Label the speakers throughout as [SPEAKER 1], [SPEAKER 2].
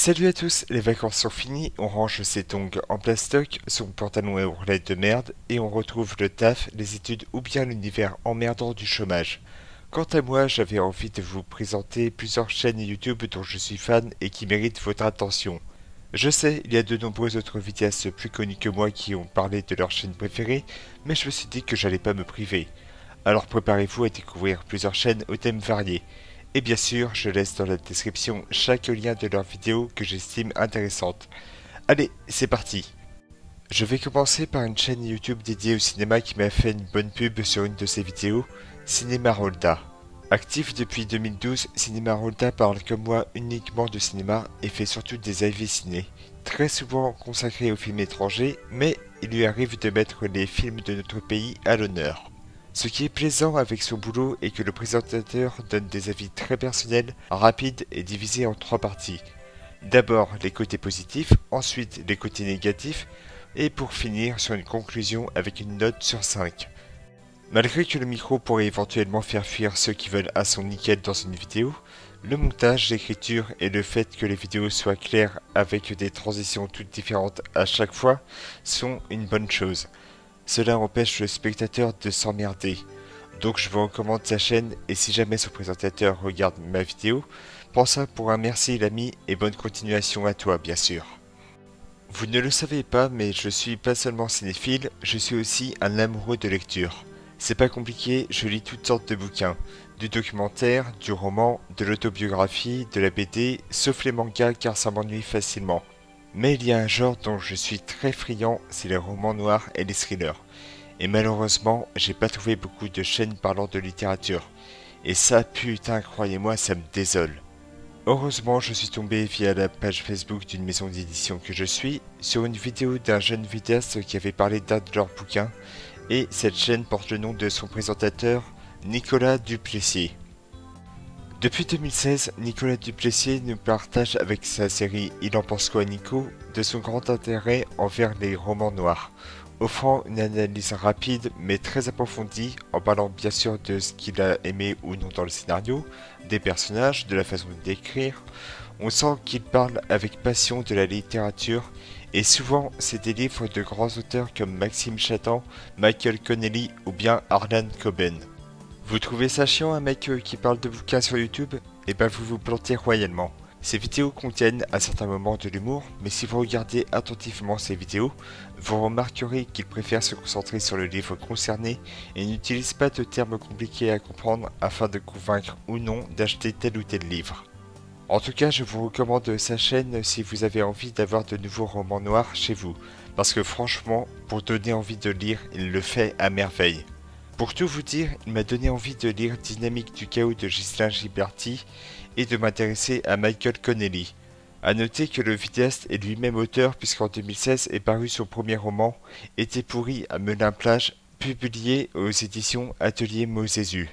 [SPEAKER 1] Salut à tous, les vacances sont finies, on range ses tongs en plastoc, son pantalon à ourlette de merde, et on retrouve le taf, les études ou bien l'univers emmerdant du chômage. Quant à moi, j'avais envie de vous présenter plusieurs chaînes YouTube dont je suis fan et qui méritent votre attention. Je sais, il y a de nombreux autres vidéastes plus connus que moi qui ont parlé de leur chaîne préférée, mais je me suis dit que j'allais pas me priver. Alors préparez-vous à découvrir plusieurs chaînes aux thèmes variés. Et bien sûr, je laisse dans la description chaque lien de leurs vidéos que j'estime intéressantes. Allez, c'est parti. Je vais commencer par une chaîne YouTube dédiée au cinéma qui m'a fait une bonne pub sur une de ses vidéos, Cinéma Rolda. Actif depuis 2012, Cinéma Rolda parle comme moi uniquement de cinéma et fait surtout des avis ciné, très souvent consacrés aux films étrangers, mais il lui arrive de mettre les films de notre pays à l'honneur. Ce qui est plaisant avec son boulot est que le présentateur donne des avis très personnels, rapides et divisés en trois parties. D'abord les côtés positifs, ensuite les côtés négatifs, et pour finir sur une conclusion avec une note sur 5. Malgré que le micro pourrait éventuellement faire fuir ceux qui veulent à son nickel dans une vidéo, le montage, l'écriture et le fait que les vidéos soient claires avec des transitions toutes différentes à chaque fois sont une bonne chose. Cela empêche le spectateur de s'emmerder. Donc je vous recommande sa chaîne et si jamais son présentateur regarde ma vidéo, prends ça pour un merci l'ami et bonne continuation à toi bien sûr. Vous ne le savez pas mais je suis pas seulement cinéphile, je suis aussi un amoureux de lecture. C'est pas compliqué, je lis toutes sortes de bouquins, du documentaire, du roman, de l'autobiographie, de la BD, sauf les mangas car ça m'ennuie facilement. Mais il y a un genre dont je suis très friand, c'est les romans noirs et les thrillers. Et malheureusement, j'ai pas trouvé beaucoup de chaînes parlant de littérature. Et ça, putain, croyez-moi, ça me désole. Heureusement, je suis tombé via la page Facebook d'une maison d'édition que je suis, sur une vidéo d'un jeune vidéaste qui avait parlé d'un de leurs bouquins, et cette chaîne porte le nom de son présentateur, Nicolas Duplessis. Depuis 2016, Nicolas Duplessis nous partage avec sa série Il en pense quoi Nico de son grand intérêt envers les romans noirs, offrant une analyse rapide mais très approfondie en parlant bien sûr de ce qu'il a aimé ou non dans le scénario, des personnages, de la façon d'écrire. On sent qu'il parle avec passion de la littérature et souvent c'est des livres de grands auteurs comme Maxime Chatham, Michael Connelly ou bien Harlan Coben. Vous trouvez ça chiant un mec qui parle de bouquins sur YouTube? Eh ben vous vous plantez royalement. Ces vidéos contiennent à certains moments de l'humour, mais si vous regardez attentivement ces vidéos, vous remarquerez qu'il préfère se concentrer sur le livre concerné et n'utilise pas de termes compliqués à comprendre afin de convaincre ou non d'acheter tel ou tel livre. En tout cas, je vous recommande sa chaîne si vous avez envie d'avoir de nouveaux romans noirs chez vous, parce que franchement, pour donner envie de lire, il le fait à merveille. Pour tout vous dire, il m'a donné envie de lire Dynamique du chaos de Ghislain Ghiberti et de m'intéresser à Michael Connelly. A noter que le vidéaste est lui-même auteur puisqu'en 2016 est paru son premier roman, Été pourri à Melun-Plage, publié aux éditions Atelier Mosésu.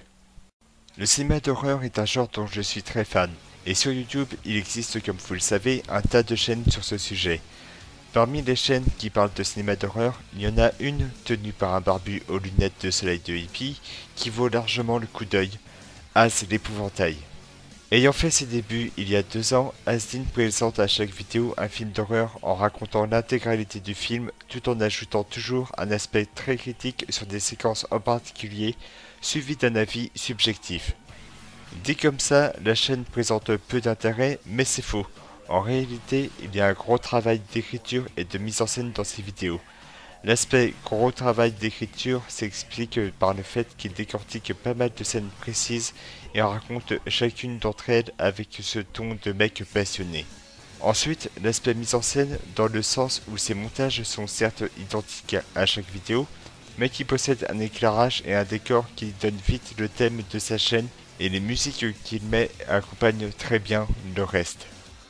[SPEAKER 1] Le cinéma d'horreur est un genre dont je suis très fan, et sur YouTube il existe comme vous le savez un tas de chaînes sur ce sujet. Parmi les chaînes qui parlent de cinéma d'horreur, il y en a une tenue par un barbu aux lunettes de soleil de hippie qui vaut largement le coup d'œil, Az l'épouvantail. Ayant fait ses débuts il y a 2 ans, Asdin présente à chaque vidéo un film d'horreur en racontant l'intégralité du film tout en ajoutant toujours un aspect très critique sur des séquences en particulier, suivi d'un avis subjectif. Dit comme ça, la chaîne présente peu d'intérêt, mais c'est faux. En réalité, il y a un gros travail d'écriture et de mise en scène dans ces vidéos. L'aspect gros travail d'écriture s'explique par le fait qu'il décortique pas mal de scènes précises et raconte chacune d'entre elles avec ce ton de mec passionné. Ensuite, l'aspect mise en scène dans le sens où ces montages sont certes identiques à chaque vidéo, mais qui possèdent un éclairage et un décor qui donne vite le thème de sa chaîne et les musiques qu'il met accompagnent très bien le reste.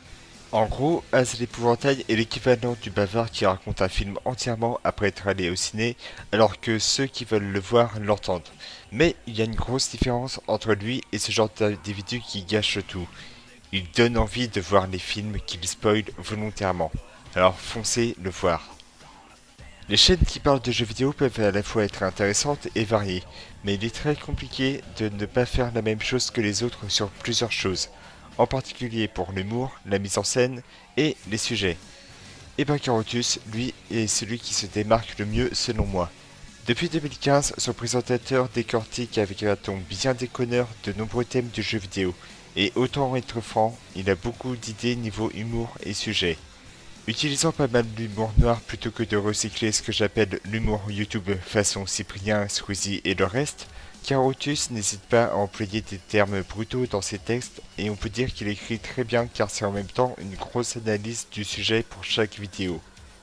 [SPEAKER 1] En gros, Az l'épouvantail est l'équivalent du bavard qui raconte un film entièrement après être allé au ciné, alors que ceux qui veulent le voir l'entendent. Mais il y a une grosse différence entre lui et ce genre d'individu qui gâche tout. Il donne envie de voir les films qu'il spoil volontairement. Alors foncez le voir. Les chaînes qui parlent de jeux vidéo peuvent à la fois être intéressantes et variées, mais il est très compliqué de ne pas faire la même chose que les autres sur plusieurs choses. en particulier pour l'humour, la mise en scène et les sujets. Et ben Carotus, lui, est celui qui se démarque le mieux selon moi. Depuis 2015, son présentateur décortique avec un ton bien déconneur de nombreux thèmes du jeu vidéo. Et autant être franc, il a beaucoup d'idées niveau humour et sujet. Utilisant pas mal d'humour noir plutôt que de recycler ce que j'appelle l'humour YouTube façon Cyprien, Squeezie et le reste, Carotus n'hésite pas à employer des termes brutaux dans ses textes et on peut dire qu'il écrit très bien car c'est en même temps une grosse analyse du sujet pour chaque vidéo.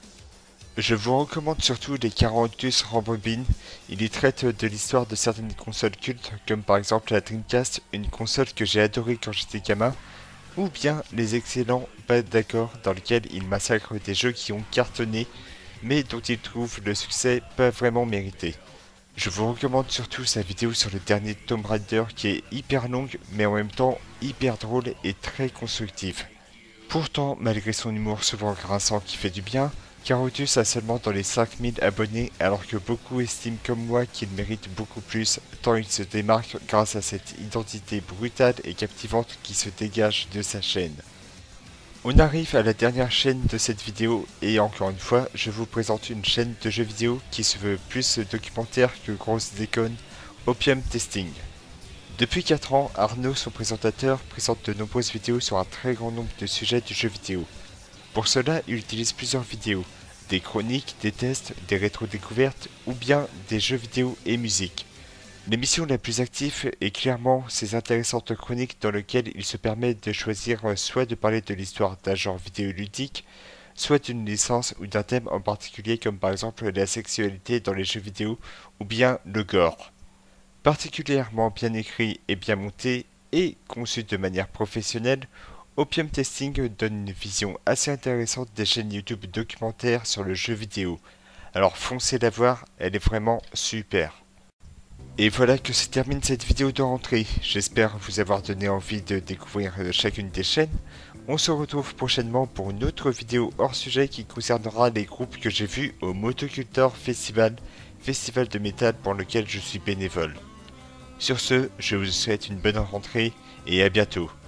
[SPEAKER 1] Je vous recommande surtout les Carotus Rembobine, il y traite de l'histoire de certaines consoles cultes comme par exemple la Dreamcast, une console que j'ai adorée quand j'étais gamin, ou bien les excellents Pas d'accord dans lesquels il massacre des jeux qui ont cartonné mais dont il trouve le succès pas vraiment mérité. Je vous recommande surtout sa vidéo sur le dernier Tomb Raider qui est hyper longue mais en même temps hyper drôle et très constructive. Pourtant, malgré son humour souvent grinçant qui fait du bien, Carotus a seulement dans les 5000 abonnés alors que beaucoup estiment comme moi qu'il mérite beaucoup plus tant il se démarque grâce à cette identité brutale et captivante qui se dégage de sa chaîne. On arrive à la dernière chaîne de cette vidéo et encore une fois je vous présente une chaîne de jeux vidéo qui se veut plus documentaire que grosse déconne, Opium Testing. Depuis 4 ans, Arnaud, son présentateur, présente de nombreuses vidéos sur un très grand nombre de sujets du jeu vidéo. Pour cela, il utilise plusieurs vidéos, des chroniques, des tests, des rétro-découvertes ou bien des jeux vidéo et musique. L'émission la plus active est clairement ces intéressantes chroniques dans lesquelles il se permet de choisir soit de parler de l'histoire d'un genre vidéoludique, soit d'une licence ou d'un thème en particulier comme par exemple la sexualité dans les jeux vidéo ou bien le gore. Particulièrement bien écrit et bien monté et conçu de manière professionnelle, Opium Testing donne une vision assez intéressante des chaînes YouTube documentaires sur le jeu vidéo. Alors foncez la voir, elle est vraiment super. Et voilà que se termine cette vidéo de rentrée. J'espère vous avoir donné envie de découvrir chacune des chaînes. On se retrouve prochainement pour une autre vidéo hors sujet qui concernera les groupes que j'ai vus au Motocultor Festival, festival de métal pour lequel je suis bénévole. Sur ce, je vous souhaite une bonne rentrée et à bientôt.